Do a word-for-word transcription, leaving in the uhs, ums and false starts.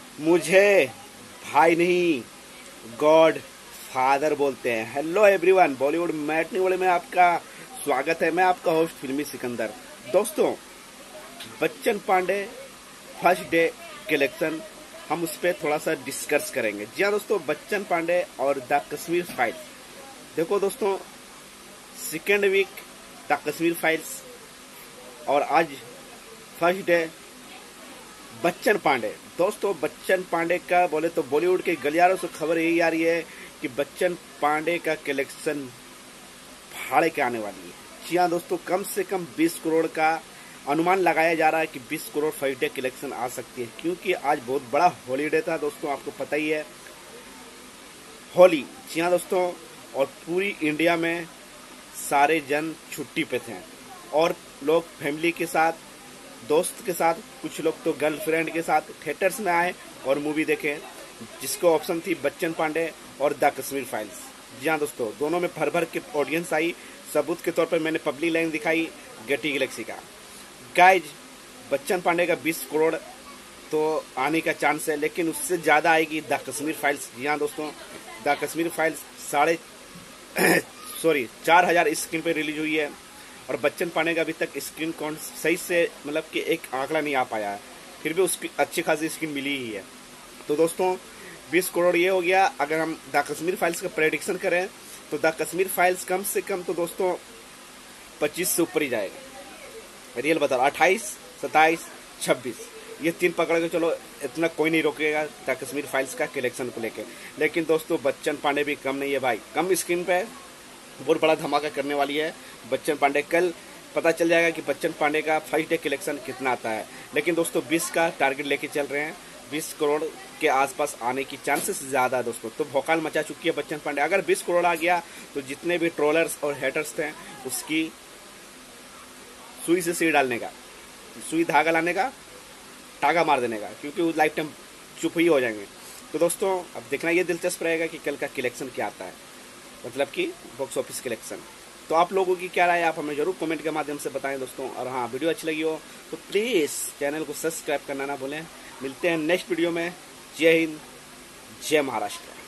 मुझे भाई नहीं गॉड फादर बोलते हैं। हेलो एवरीवन, बॉलीवुड मैटनी वाले में आपका स्वागत है। मैं आपका होस्ट फिल्मी सिकंदर। दोस्तों, Bachchan Pandey first day collection, हम उस पर थोड़ा सा डिस्कस करेंगे। जी हाँ दोस्तों, बच्चन पांडे और द कश्मीर फाइल्स। देखो दोस्तों, second week the Kashmir files और आज फर्स्ट डे बच्चन पांडे। दोस्तों, बच्चन पांडे का बोले तो बॉलीवुड के गलियारों से खबर यही आ रही है कि बच्चन पांडे का कलेक्शन भाड़े के आने वाली है। जी हाँ दोस्तों, कम से कम बीस करोड़ का अनुमान लगाया जा रहा है कि बीस करोड़ फर्स्ट डे कलेक्शन आ सकती है, क्योंकि आज बहुत बड़ा हॉलीडे था दोस्तों, आपको पता ही है, होली। जी हाँ दोस्तों, और पूरी इंडिया में सारे जन छुट्टी पे थे और लोग फैमिली के साथ, दोस्त के साथ, कुछ लोग तो गर्लफ्रेंड के साथ थिएटर्स में आए और मूवी देखे, जिसको ऑप्शन थी बच्चन पांडे और द कश्मीर फाइल्स। जी हाँ दोस्तों, दोनों में भर भर के ऑडियंस आई। सबूत के तौर पर मैंने पब्लिक लाइन दिखाई गेटी गैलेक्सी का। गाइज, बच्चन पांडे का बीस करोड़ तो आने का चांस है, लेकिन उससे ज्यादा आएगी द कश्मीर फाइल्स। जी हाँ दोस्तों, द कश्मीर फाइल्स साढ़े सॉरी चार हजार स्क्रीन पे रिलीज हुई है और बच्चन पांडे का अभी तक स्क्रीन काउंट सही से मतलब कि एक आंकड़ा नहीं आ पाया है, फिर भी उसकी अच्छी खासी स्क्रीन मिली ही है। तो दोस्तों, बीस करोड़ ये हो गया। अगर हम द कश्मीर फाइल्स का प्रेडिक्शन करें तो द कश्मीर फाइल्स कम से कम तो दोस्तों पच्चीस से ऊपर ही जाएगा। रियल बता रहा, अट्ठाईस, सत्ताईस, छब्बीस, ये तीन पकड़ के चलो, इतना कोई नहीं रोकेगा द कश्मीर फाइल्स का कलेक्शन को लेके। लेकिन दोस्तों, बच्चन पांडे भी कम नहीं है भाई, कम स्क्रीन पे बहुत बड़ा धमाका करने वाली है बच्चन पांडे। कल पता चल जाएगा कि बच्चन पांडे का फर्स्ट डे कलेक्शन कितना आता है। लेकिन दोस्तों, बीस का टारगेट लेके चल रहे हैं, बीस करोड़ के आसपास आने की चांसेस ज्यादा है दोस्तों। तो भौकाल मचा चुकी है बच्चन पांडे। अगर बीस करोड़ आ गया तो जितने भी ट्रोलर्स और हेटर्स थे उसकी सुई से सुई डालने का, सुई धागा लाने का, टागा मार देने का, क्योंकि वो लाइफ टाइम चुप ही हो जाएंगे। तो दोस्तों, अब देखना ये दिलचस्प रहेगा कि कल का कलेक्शन क्या आता है, मतलब कि बॉक्स ऑफिस कलेक्शन। तो आप लोगों की क्या राय है, आप हमें जरूर कमेंट के माध्यम से बताएं दोस्तों। और हाँ, वीडियो अच्छी लगी हो तो प्लीज़ चैनल को सब्सक्राइब करना ना भूलें। मिलते हैं नेक्स्ट वीडियो में। जय हिंद, जय महाराष्ट्र।